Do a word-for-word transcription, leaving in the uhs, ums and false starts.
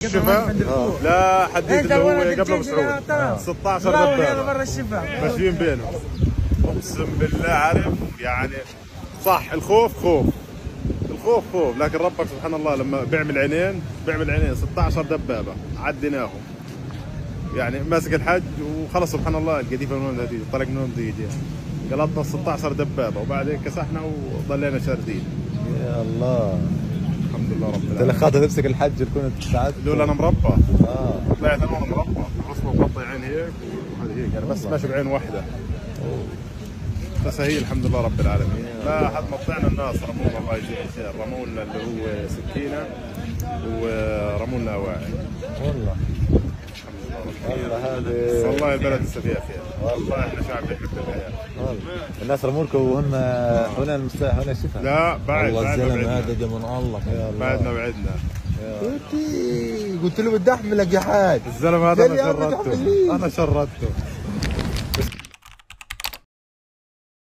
الشفا لا حديد اللي هو قبل ابو سعود ستة عشر دبابه ماشيين بينهم. اقسم بالله عارف يعني صح الخوف خوف الخوف خوف، لكن ربك سبحان الله لما بيعمل عينين بيعمل عينين ستة عشر دبابه عديناهم. يعني ماسك الحج وخلص سبحان الله القذيفه من وين تيجي طلق من وين تيجي قلطنا ستة عشر دبابه وبعدين كسحنا وضلينا شاردين. يا الله الحمد لله رب العالمين. انت اللي خاطر نفسك الحج اللي كنت ساعات لولا انا مربى اه طلعت انا مربى راسه مغطي عين هيك وهذه هيك يعني بس ماشي بعين واحده. بس هي الحمد لله رب العالمين. لا حد ما طلعنا الناس رمونا الله يجزيهم خير، رموا لنا اللي هو سكينه ورموا لنا اواعي. والله والله هذه والله البلد لسه فيها خير، والله احنا شعب يحب الحياه. والله الناس رموا لكم وهم هنا المستشفى هنا الشفا. لا بعد والله الزلمه هذا ده من الله بعدنا بعدنا. قلت له بدي احملك يا حاج. الزلمه هذا انا شردته انا شردته